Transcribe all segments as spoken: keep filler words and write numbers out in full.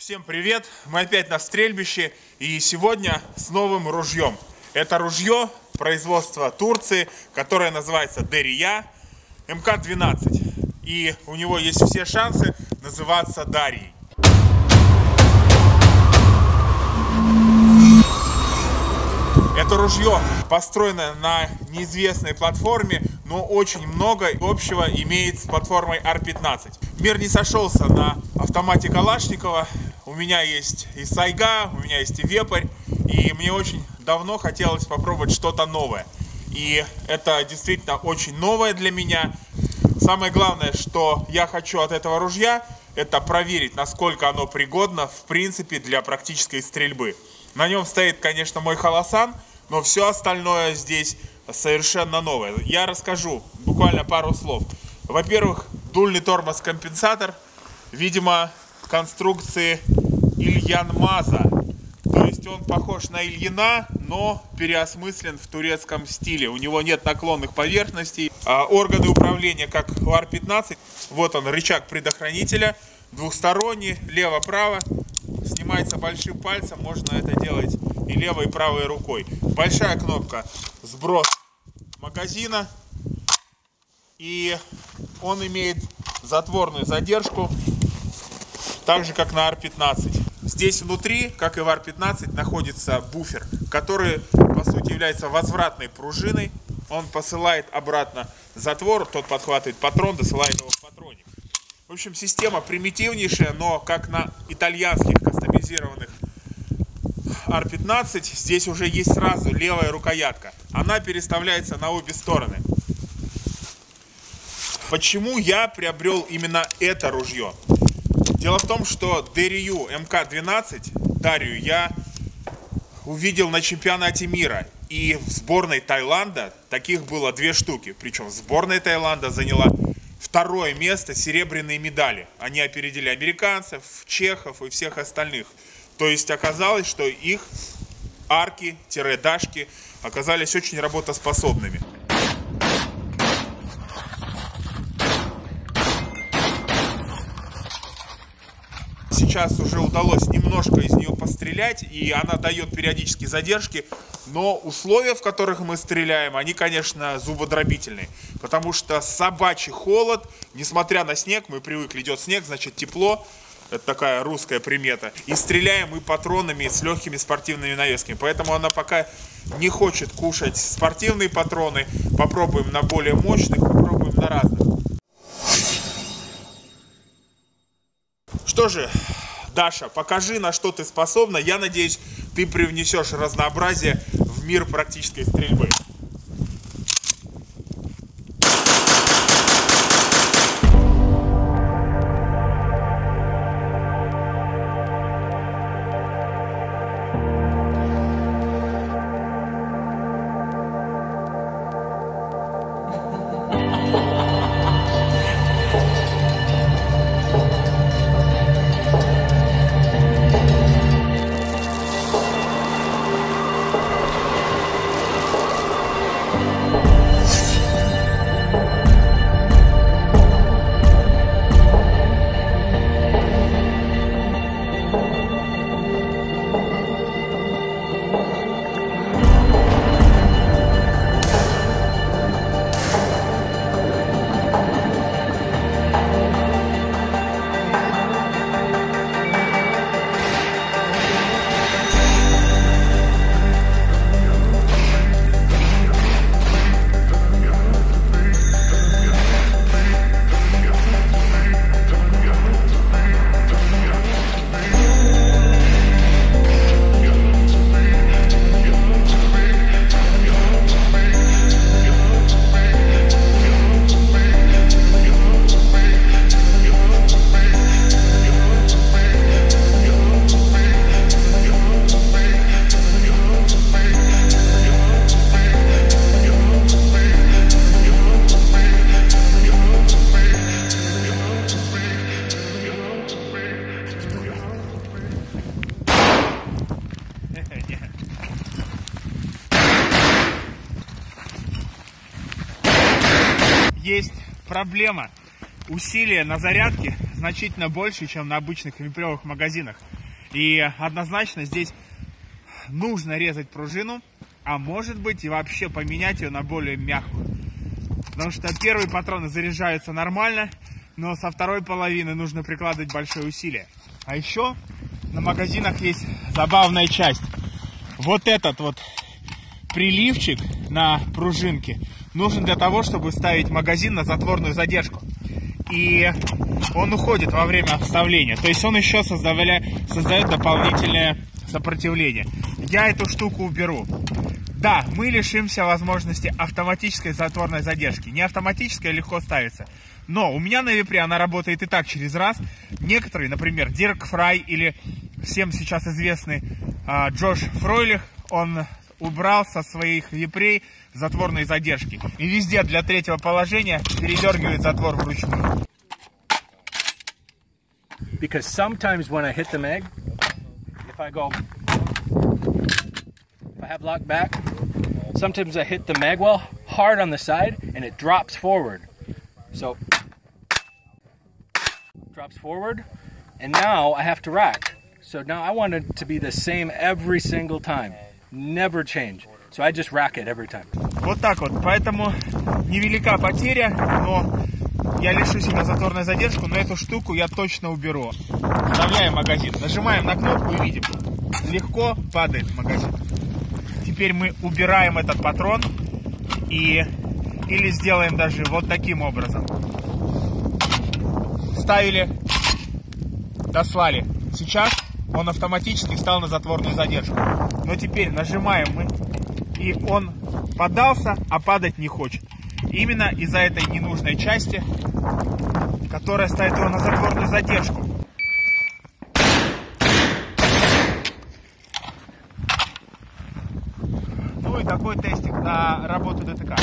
Всем привет! Мы опять на стрельбище и сегодня с новым ружьем. Это ружье производства Турции, которое называется Дерия эм ка двенадцать. И у него есть все шансы называться Дарьей. Это ружье построено на неизвестной платформе, но очень много общего имеет с платформой ар пятнадцать. Мир не сошелся на автомате Калашникова. У меня есть и Сайга, у меня есть и Вепрь, и мне очень давно хотелось попробовать что-то новое. И это действительно очень новое для меня. Самое главное, что я хочу от этого ружья, это проверить, насколько оно пригодно в принципе для практической стрельбы. На нем стоит, конечно, мой Холосан, но все остальное здесь совершенно новое. Я расскажу буквально пару слов. Во-первых, дульный тормоз-компенсатор, видимо, конструкции Ильянмаза. То есть он похож на Ильина, но переосмыслен в турецком стиле. У него нет наклонных поверхностей. А органы управления, как у ар пятнадцать. Вот он, рычаг предохранителя, двухсторонний, лево-право. Снимается большим пальцем, можно это делать и левой, и правой рукой. Большая кнопка сброс магазина. И он имеет затворную задержку, так же как на ар пятнадцать. Здесь внутри, как и в ар пятнадцать, находится буфер, который по сути является возвратной пружиной. Он посылает обратно затвор, тот подхватывает патрон, досылает его в патронник. В общем, система примитивнейшая, но как на итальянских кастомизированных ар пятнадцать, здесь уже есть сразу левая рукоятка. Она переставляется на обе стороны. Почему я приобрел именно это ружье? Дело в том, что Дерию эм ка двенадцать, Дарью, я увидел на чемпионате мира. И в сборной Таиланда таких было две штуки. Причем сборная Таиланда заняла второе место, серебряные медали. Они опередили американцев, чехов и всех остальных. То есть оказалось, что их арки-дашки оказались очень работоспособными. Сейчас уже удалось немножко из нее пострелять, и она дает периодически задержки, но условия, в которых мы стреляем, они, конечно, зубодробительные, потому что собачий холод, несмотря на снег, мы привыкли, идет снег, значит тепло, это такая русская примета, и стреляем мы патронами с легкими спортивными навесками, поэтому она пока не хочет кушать спортивные патроны. Попробуем на более мощных, попробуем на разных. Что же, Даша, покажи, на что ты способна. Я надеюсь, ты привнесешь разнообразие в мир практической стрельбы. Есть проблема. Усилие на зарядке значительно больше, чем на обычных випревых магазинах. И однозначно здесь нужно резать пружину, а может быть и вообще поменять ее на более мягкую. Потому что первые патроны заряжаются нормально, но со второй половины нужно прикладывать большое усилие. А еще на магазинах есть забавная часть. Вот этот вот приливчик на пружинке нужен для того, чтобы ставить магазин на затворную задержку. И он уходит во время вставления. То есть он еще создает, создает дополнительное сопротивление. Я эту штуку уберу. Да, мы лишимся возможности автоматической затворной задержки. Не автоматическая легко ставится. Но у меня на випре она работает и так через раз. Некоторые, например, Дирк Фрай или всем сейчас известный э, Джош Фройлих, он убрал со своих випрей затворные задержки. И везде для третьего положения передергивает затвор вручную. Because sometimes when I hit the mag, if I go, if I have lock back, sometimes I hit the mag well hard on the side and it drops forward. So, drops forward, and now I have to rack. So now I want it to be the same every single time. Never change. So I just rack it every time. Вот так вот. Поэтому невелика потеря, но я лишу себя затворной задержку, но эту штуку я точно уберу. Вставляем магазин, нажимаем на кнопку и видим. Легко падает магазин. Теперь мы убираем этот патрон и или сделаем даже вот таким образом. Вставили, дослали. Сейчас он автоматически встал на затворную задержку. Но теперь нажимаем мы, и он подался, а падать не хочет. Именно из-за этой ненужной части, которая ставит его на затворную задержку. Ну и такой тестик на работу ДТК.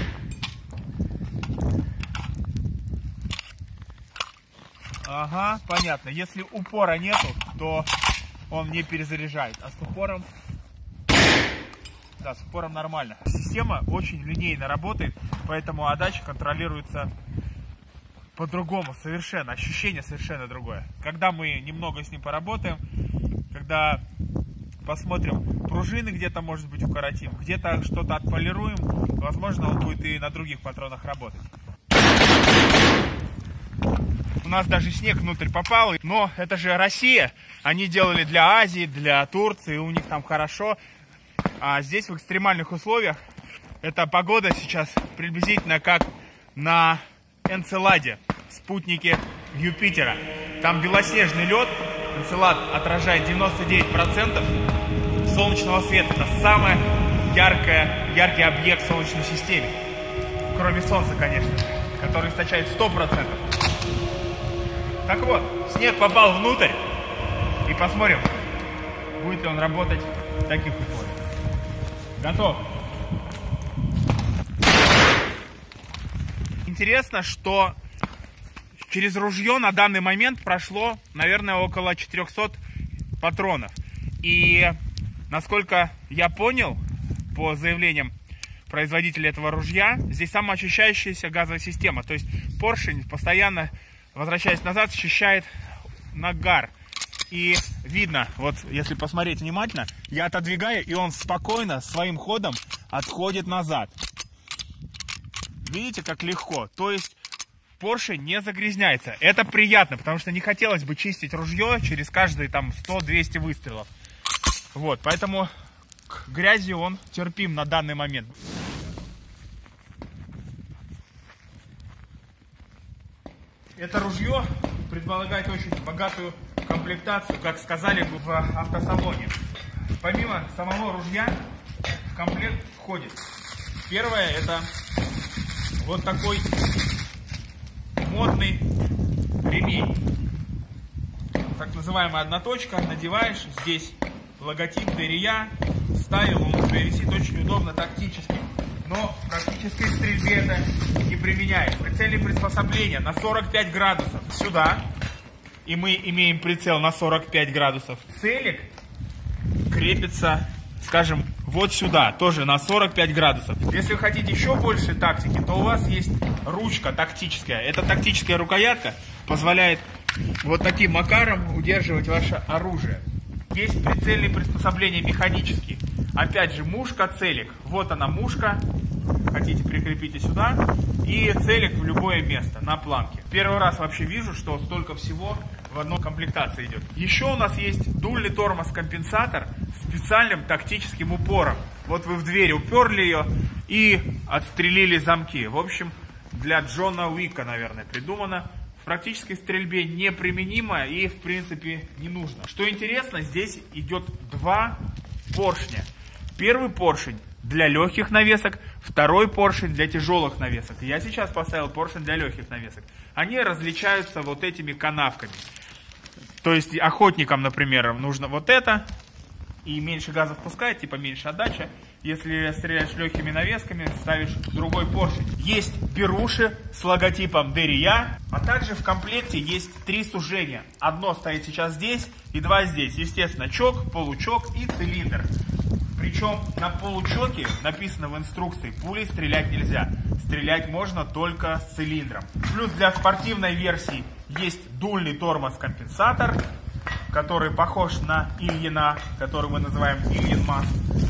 Ага, понятно. Если упора нету, то он не перезаряжает. А с упором... Да, с упором нормально. Система очень линейно работает, поэтому отдача контролируется по-другому совершенно. Ощущение совершенно другое. Когда мы немного с ним поработаем, когда посмотрим пружины, где-то, может быть, укоротим, где-то что-то отполируем, возможно, он будет и на других патронах работать. У нас даже снег внутрь попал, но это же Россия. Они делали для Азии, для Турции, у них там хорошо. А здесь в экстремальных условиях эта погода сейчас приблизительно как на Энцеладе, спутнике Юпитера. Там белоснежный лед, Энцелад отражает девяносто девять процентов солнечного света. Это самый яркий, яркий объект в Солнечной системе. Кроме Солнца, конечно, который источает сто процентов. Так вот, снег попал внутрь, и посмотрим, будет ли он работать в таких условиях. Готов. Интересно, что через ружье на данный момент прошло, наверное, около четырёхсот патронов. И, насколько я понял, по заявлениям производителя этого ружья, здесь самоочищающаяся газовая система. То есть поршень постоянно, возвращаясь назад, очищает нагар. И видно, вот если посмотреть внимательно, я отодвигаю, и он спокойно своим ходом отходит назад. Видите, как легко? То есть поршень не загрязняется. Это приятно, потому что не хотелось бы чистить ружье через каждые там сто-двести выстрелов. Вот, поэтому к грязи он терпим на данный момент. Это ружье предполагает очень богатую комплектацию, как сказали в автосалоне. Помимо самого ружья в комплект входит. Первое — это вот такой модный ремень. Так называемая одноточка. Надеваешь, здесь логотип Берия. Ставил, он уже висит очень удобно, тактически. Но в практической стрельбе это не применяет. Прицельные приспособления на сорок пять градусов сюда. И мы имеем прицел на сорок пять градусов. Целик крепится, скажем, вот сюда, тоже на сорок пять градусов. Если вы хотите еще больше тактики, то у вас есть ручка тактическая. Эта тактическая рукоятка позволяет вот таким макаром удерживать ваше оружие. Есть прицельные приспособления механические. Опять же, мушка, целик. Вот она мушка. Хотите, прикрепите сюда. И целик в любое место, на планке. Первый раз вообще вижу, что столько всего в одной комплектации идет. Еще у нас есть дульный тормоз-компенсатор с специальным тактическим упором. Вот вы в дверь уперли ее и отстрелили замки. В общем, для Джона Уика, наверное, придумано. В практической стрельбе неприменимо и, в принципе, не нужно. Что интересно, здесь идет два поршня. Первый поршень для легких навесок, второй поршень для тяжелых навесок. Я сейчас поставил поршень для легких навесок. Они различаются вот этими канавками. То есть охотникам, например, нужно вот это, и меньше газа впускает, типа меньше отдача. Если стреляешь легкими навесками, ставишь другой поршень. Есть беруши с логотипом Дерия, а также в комплекте есть три сужения. Одно стоит сейчас здесь и два здесь. Естественно, чок, получок и цилиндр. Причем на получоке написано в инструкции: пулей стрелять нельзя. Стрелять можно только с цилиндром. Плюс для спортивной версии есть дульный тормоз-компенсатор, который похож на Ильина, который мы называем Ильин Масс.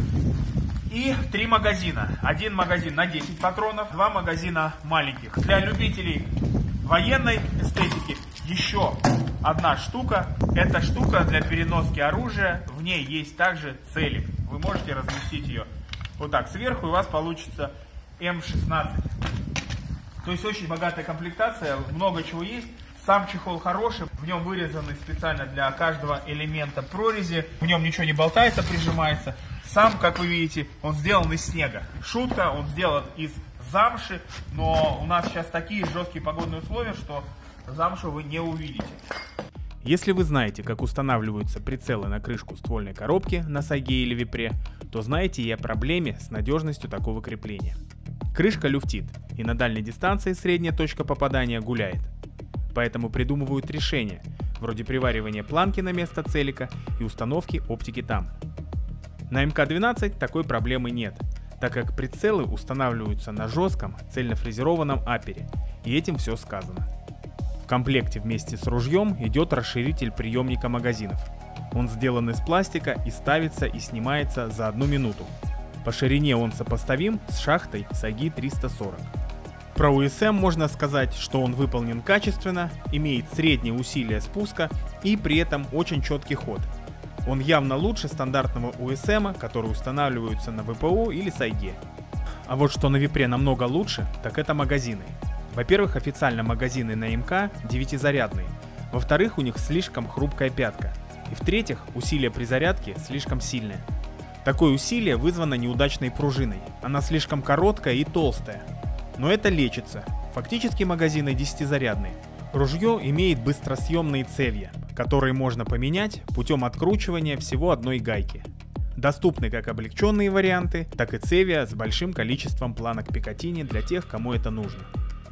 И три магазина. Один магазин на десять патронов, два магазина маленьких. Для любителей военной эстетики еще одна штука. Это штука для переноски оружия. В ней есть также целик. Вы можете разместить ее вот так сверху, и у вас получится эм шестнадцать. То есть очень богатая комплектация, много чего есть. Сам чехол хороший, в нем вырезаны специально для каждого элемента прорези. В нем ничего не болтается, прижимается. Сам, как вы видите, он сделан из снега. Шутка, он сделан из замши, но у нас сейчас такие жесткие погодные условия, что замшу вы не увидите. Если вы знаете, как устанавливаются прицелы на крышку ствольной коробки на сайге или випре, то знаете и о проблеме с надежностью такого крепления. Крышка люфтит, и на дальней дистанции средняя точка попадания гуляет. Поэтому придумывают решения, вроде приваривания планки на место целика и установки оптики там. На эм ка двенадцать такой проблемы нет, так как прицелы устанавливаются на жестком цельнофрезерованном апере, и этим все сказано. В комплекте вместе с ружьем идет расширитель приемника магазинов. Он сделан из пластика и ставится и снимается за одну минуту. По ширине он сопоставим с шахтой сайги триста сорок. Про у эс эм можно сказать, что он выполнен качественно, имеет среднее усилие спуска и при этом очень четкий ход. Он явно лучше стандартного у эс эм, который устанавливаются на вэ пэ о или сайге. А вот что на випре намного лучше, так это магазины. Во-первых, официально магазины на эм ка девятизарядные. Во-вторых, у них слишком хрупкая пятка. И в-третьих, усилие при зарядке слишком сильное. Такое усилие вызвано неудачной пружиной. Она слишком короткая и толстая. Но это лечится. Фактически магазины десятизарядные. Ружье имеет быстросъемные цевья, которые можно поменять путем откручивания всего одной гайки. Доступны как облегченные варианты, так и цевья с большим количеством планок Пикатини для тех, кому это нужно.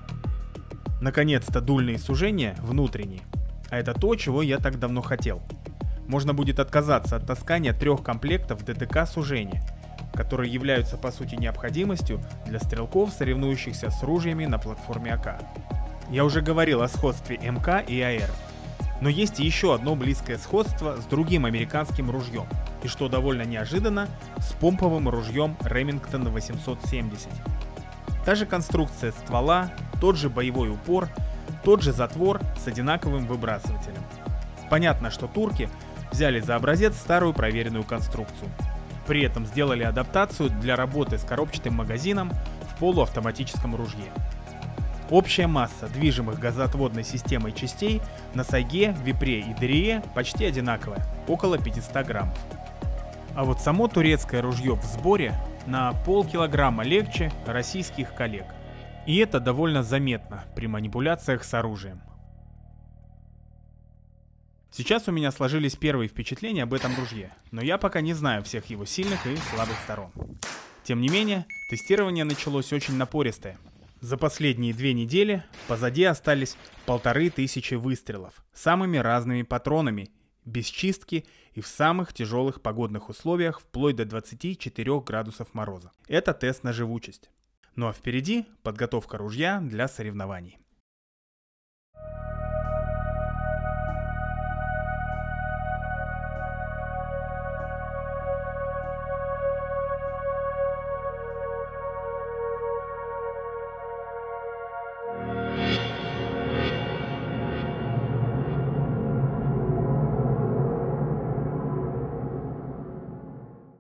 Наконец-то дульные сужения внутренние. А это то, чего я так давно хотел. Можно будет отказаться от таскания трех комплектов дэ тэ ка сужения, которые являются по сути необходимостью для стрелков, соревнующихся с ружьями на платформе а ка. Я уже говорил о сходстве эм ка и а эр. Но есть и еще одно близкое сходство с другим американским ружьем, и что довольно неожиданно, с помповым ружьем Remington восемьсот семьдесят. Та же конструкция ствола, тот же боевой упор, тот же затвор с одинаковым выбрасывателем. Понятно, что турки взяли за образец старую проверенную конструкцию. При этом сделали адаптацию для работы с коробчатым магазином в полуавтоматическом ружье. Общая масса движимых газоотводной системой частей на сайге, випре и дерие почти одинаковая, около пятьсот граммов. А вот само турецкое ружье в сборе на полкилограмма легче российских коллег. И это довольно заметно при манипуляциях с оружием. Сейчас у меня сложились первые впечатления об этом ружье, но я пока не знаю всех его сильных и слабых сторон. Тем не менее, тестирование началось очень напористое. За последние две недели позади остались полторы тысячи выстрелов самыми разными патронами, без чистки и в самых тяжелых погодных условиях вплоть до двадцати четырёх градусов мороза. Это тест на живучесть. Ну а впереди подготовка ружья для соревнований.